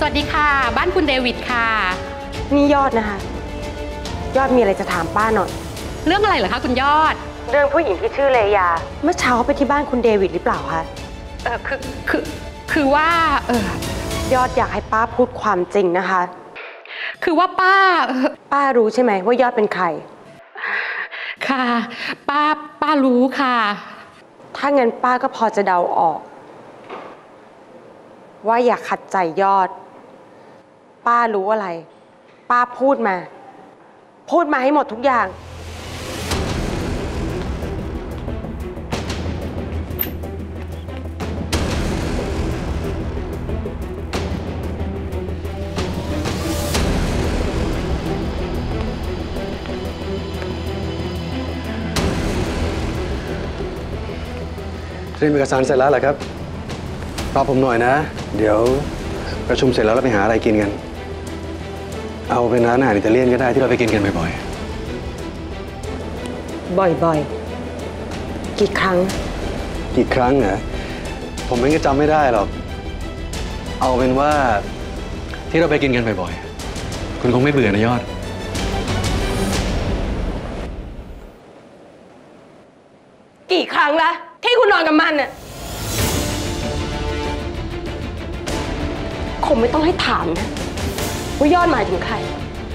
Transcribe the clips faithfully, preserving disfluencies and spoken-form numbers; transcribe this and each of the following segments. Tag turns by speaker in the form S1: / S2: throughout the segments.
S1: วัสดีค่ะบ้านคุณเดวิดค่ะ
S2: นี่ยอดนะคะยอดมีอะไรจะถามป้าหน่อย
S1: เรื่องอะไรเหรอคะคุณยอด
S2: เรื่องผู้หญิงที่ชื่อเลยาเมื่อเช้าไปที่บ้านคุณเดวิดหรือเปล่าคะ
S1: เออคือคือคือว่าเอ
S2: อยอดอยากให้ป้าพูดความจริงนะคะ
S1: คือว่าป้า
S2: ป้ารู้ใช่ไหมว่ายอดเป็นใคร
S1: ค่ะป้าป้ารู้ค่ะ
S2: ถ้างั้นป้าก็พอจะเดาออกว่าอย่าขัดใจยอดป้ารู้อะไรป้าพูดมาพูดมาให้หมดทุกอย่าง
S3: เตรียมเอกสารเสร็จแล้วเหรอครับรอผมหน่อยนะเดี๋ยวประชุมเสร็จแล้วเราไปหาอะไรกินกันเอาเป็นร้านอาหารอิตาเลียนก็ได้ที่เราไปกินกันบ่อย
S2: ๆบ่อยๆกี่ครั้ง
S3: กี่ครั้งเหรอผมไม่ก็จำไม่ได้หรอกเอาเป็นว่าที่เราไปกินกันบ่อยๆคุณคงไม่เบื่อนะยอด
S2: กี่ครั้งละที่คุณนอนกับมันน่ะคงไม่ต้องให้ถามนะว่ายอดหมายถึงใคร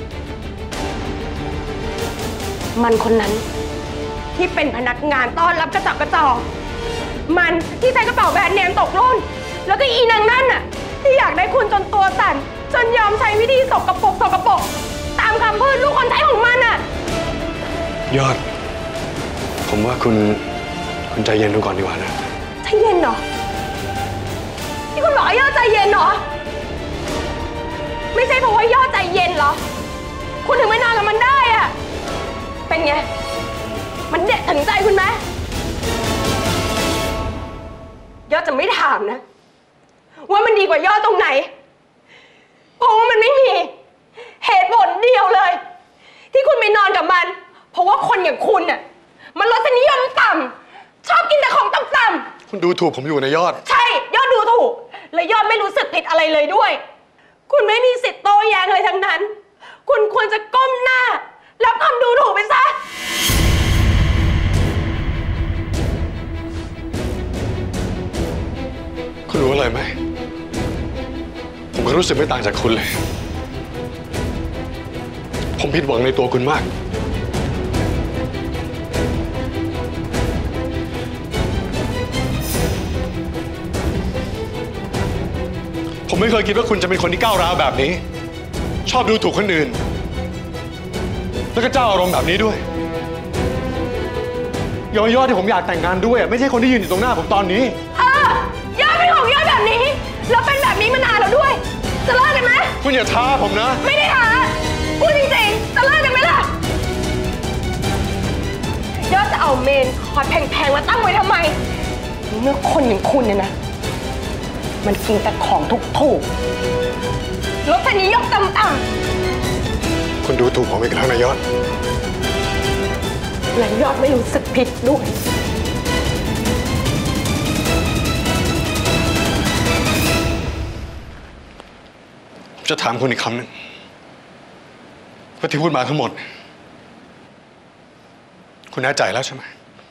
S2: มันคนนั้นที่เป็นพนักงานต้อนรับกระจับกระจอกมันที่ใช้กระเป๋าแบรนด์เนมตกรุ่นแล้วก็อีนางนั่นน่ะที่อยากได้คุณจนตัวสั่นจนยอมใช้วิธีสกปรกสกปรกตามคำพูดลูกคนใช้ของมันน่ะ
S3: ยอดผมว่าคุณคุณใจเย็นดูก่อนดีกว่านะ
S2: ใจเย็นเหรอที่คุณบอกให้ยอดใจเย็นเหรอไม่ใช่เพราะว่ายอดใจเย็นเหรอคุณถึงไม่นอนกับมันได้อะเป็นไงมันเด็ดถึงใจคุณไหมยอดจะไม่ถามนะว่ามันดีกว่ายอดตรงไหนเพราะว่ามันไม่มีเหตุผลเดียวเลยที่คุณไปนอนกับมันเพราะว่าคนอย่างคุณน่ะมันรสนิยมต่ำชอบกินแต่ของต่ำๆ
S3: คุณดูถูกผมอยู่นะยอด
S2: ใช่ยอดดูถูกและยอดไม่รู้สึกผิดอะไรเลยด้วยคุณไม่มีสิทธิ์โต้แย้งอะไรทั้งนั้นคุณควรจะก้มหน้ารับคำดูถูกไปซะ
S3: คุณรู้อะไรไหมผมก็รู้สึกไม่ต่างจากคุณเลยผมผิดหวังในตัวคุณมากผมไม่เคยคิดว่าคุณจะเป็นคนที่ก้าวร้าวแบบนี้ชอบดูถูกคนอื่นแล้วก็เจ้าอารมณ์แบบนี้ด้วยยอดยอดที่ผมอยากแต่งงานด้วยไม่ใช่คนที่ยืนอยู่ตรงหน้าผมตอนนี้
S2: เออยอดเป็นของยอดแบบนี้แล้วเป็นแบบนี้มานานแล้วด้วยจะเลิกกันไหม
S3: คุณอย่าท้าผมนะ
S2: ไม่ได้ท้าพูดจริงๆจะเลิกกันไหมล่ะยอดจะเอาเมนคอร์ดแพงๆมาตั้งไว้ทำไมเมื่อคนอย่างคุณเนี่ยนะมันกินแต่ของถูกๆรสนิยมต่ำ
S3: ๆคุณดูถูกผมอีกแล้วนะยอด
S2: และยอดไม่รู้สึกผิดด้วย
S3: จะถามคุณอีกคำหนึ่งว่าที่พูดมาทั้งหมดคุณแน่ใจแล้วใช่ไหม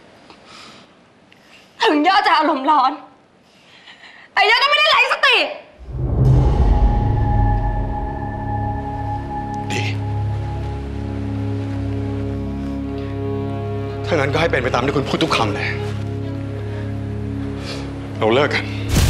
S2: ถึงยอดจะอารมณ์ร้อนแต่ยอดก็ไม่ได้ไร้สติ
S3: ดีถ้างั้นก็ให้เป็นไปตามที่คุณพูดทุกคำเลยเราเลิกกัน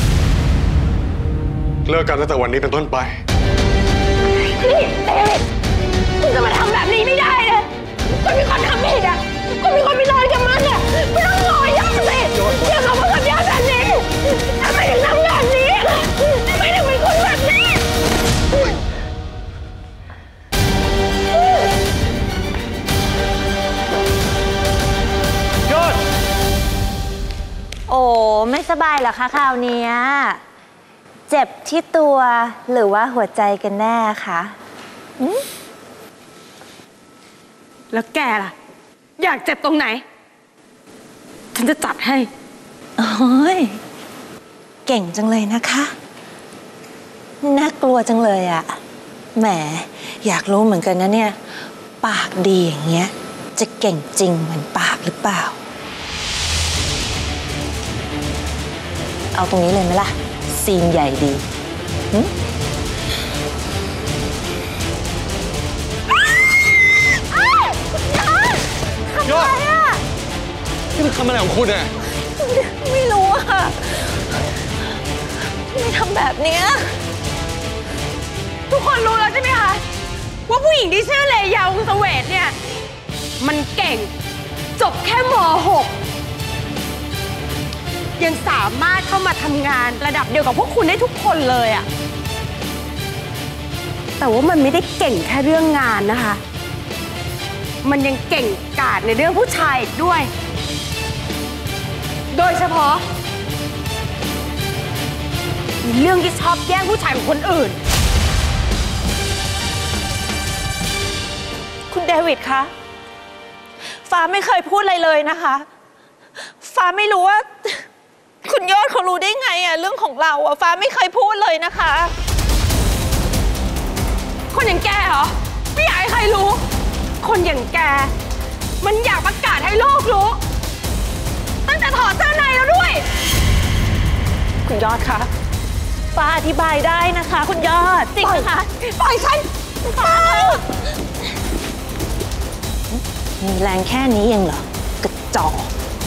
S3: เลิกกันตั้งแต่วันนี้เป็นต้นไป
S2: นี่เดวิดคุณจะมาทำแบบนี้ไม่ได้นะคุณมีคนทำผิดอ่ะคุณมีคนไปนอนกับมันอ่ะไม่ต้องรอยอดสิอย่ามาพูดกับยอดแบบนี้ทำไมถึงทำแบบนี้ทำไมถึงเป็นคนแบบนี้
S3: ยอด
S4: โอ้ไม่สบายเหรอคะคราวนี้เจ็บที่ตัวหรือว่าหัวใจกันแน่คะ
S2: แล้วแกล่ะอยากเจ็บตรงไหนฉันจะจัดให้
S4: โอ้ยเก่งจังเลยนะคะน่ากลัวจังเลยอะแหมอยากรู้เหมือนกันนะเนี่ยปากดีอย่างเงี้ยจะเก่งจริงเหมือนปากหรือเปล่าเอาตรงนี้เลยไหมล่ะซีนใหญ่ดี
S3: ยอดนี่มันทำอะไรของคุณเนี่ย
S4: ไม่รู้อะไม่ทำแบบเนี้ย
S2: ทุกคนรู้แล้วใช่ไหมคะว่าผู้หญิงที่ชื่อเลยาวงเสวตเนี่ยมันเก่งจบแค่ม หก ยังสามารถเข้ามาทำงานระดับเดียวกับพวกคุณได้ทุกคนเลยอะแต่ว่ามันไม่ได้เก่งแค่เรื่องงานนะคะมันยังเก่งกาจในเรื่องผู้ชายอีกด้วยโดยเฉพาะเรื่องที่ชอบแย่งผู้ชายของคนอื่น
S4: คุณเดวิดคะฟ้าไม่เคยพูดอะไรเลยนะคะฟ้าไม่รู้ว่าคุณยอดเขารู้ได้ไงอะเรื่องของเราอะฟ้าไม่เคยพูดเลยนะคะ
S2: คนอย่างแกเหรอไม่อยากให้ใครรู้คนอย่างแกมันอยากประกาศให้โลกรู้ตั้งแต่ถอดเสื้อในแล้วด้วย
S4: คุณยอดคะฟ้าอธิบายได้นะคะคุณยอดจริงนะคะ
S2: ปล่อยฉันฟ้า
S4: มีแรงแค่นี้เองเหรอกระจอก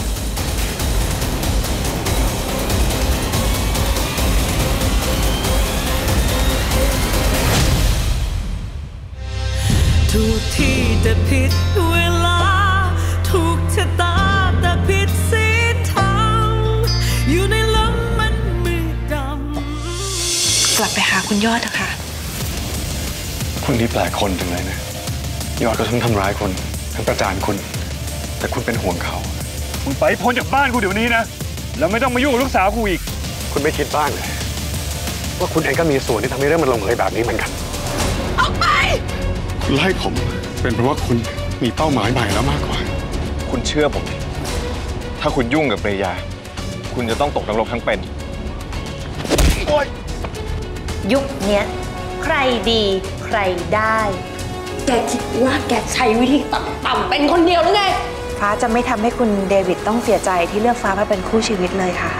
S5: ถูกที่แต่ผิดเวลาถูกชะตาแต่ผิดศีลธรรมอยู่ในลมมันมืดดำ
S4: กลับไปหาคุณยอดเถอะค่ะ
S3: คุณนี่แปลกคนจังเลยนะยอดก็ทั้งทำร้ายคนทั้งประจานคุณแต่คุณเป็นห่วงเขา
S6: คุณไปพ้นจากบ้านกูเดี๋ยวนี้นะแล้วไม่ต้องมายุ่งกับลูกสาวกูอีก
S3: คุณไม่คิดบ้างเลยว่าคุณเองก็มีส่วนที่ทำให้เรื่องมันลงเอยแบบนี้เหมือนกัน
S2: ออกไป
S3: คุณไล่ผมเป็นเพราะว่าคุณมีเป้าหมายใหม่แล้วมากกว่า
S7: คุณเชื่อผมถ้าคุณยุ่งกับเรยาคุณจะต้องตกนรกทั้งเป็น
S4: ยุคเนี้ยใครดีใครได้
S2: แกคิดว่าแกใช้วิธีต่ำๆเป็นคนเดียวหรือไง
S4: ฟ้าจะไม่ทำให้คุณเดวิดต้องเสียใจที่เลือกฟ้ามาเป็นคู่ชีวิตเลยค่ะ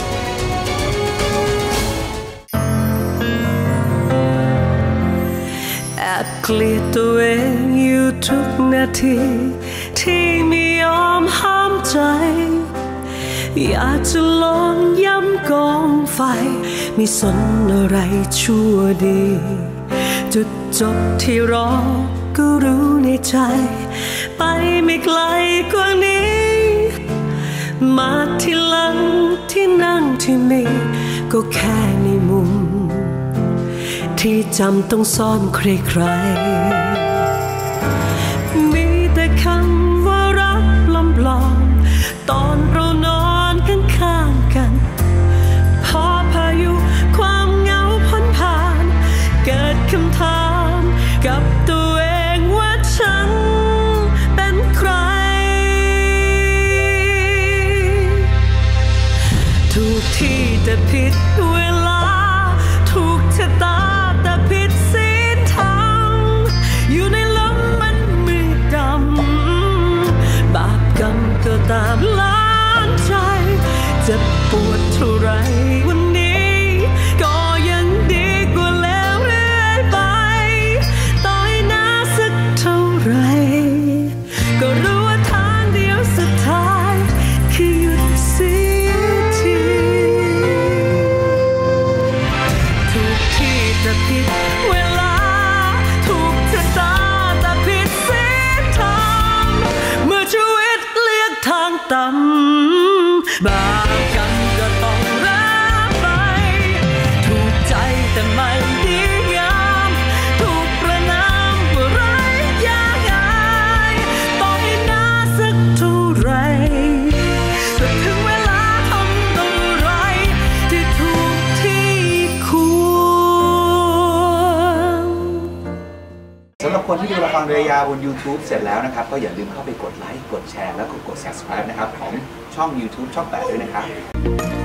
S5: แอบเกลียดตัวเองอยู่ทุกนาทีที่ไม่ยอมห้ามใจอยากจะลองย้ำกองไฟไม่สนอะไรชั่วดีจุดจบที่รอก็รู้ในใจไปไม่ไกลกว่านี้มาที่หลังที่นั่งที่นี่ก็แค่ในมุมที่จำต้องซ่อนใครๆมีแต่คำว่ารักปลอมๆตอนเรานอนข้างๆกันพอพายุความเหงาพ้นผ่านเกิดคำถามกับตัวเองว่าฉันเป็นใครถูกที่แต่ผิดเวลาถูกชะตาแต่ผิดศีลธรรมอยู่ในลมมันมืดดำบาปกรรมก็ตามล้างใจจะปวดเท่าไรวันนี้ก็ยังดีกว่าแล้วเรื่อยไปต่อยหน้าสักเท่าไรก็รู้ว่าทางเดียวสุดท้ายคือหยุดเสียทีถูกที่แต่ผิดเวลาถูกชะตาแต่ผิดศีลธรรมเมื่อชีวิตเลือกทางต่ำบาปกรรมก็ต้องรับไปถูกใจแต่ไม่ดีงามถูกประนามว่าไร้ยากอายต่อให้หน้าสักเท่าไรแต่ถึงเวลาทำอะไรที่ถูกที่ควร
S8: สำหรับคนที่ดูละครเรยาบน YouTube เสร็จแล้วนะครับก็อย่าลืมเข้าไปกดไลค์กดแชร์แล้วก็กด ซับสไครบ์ นะครับของช่อง YouTube ช่องแปดด้วยนะครับ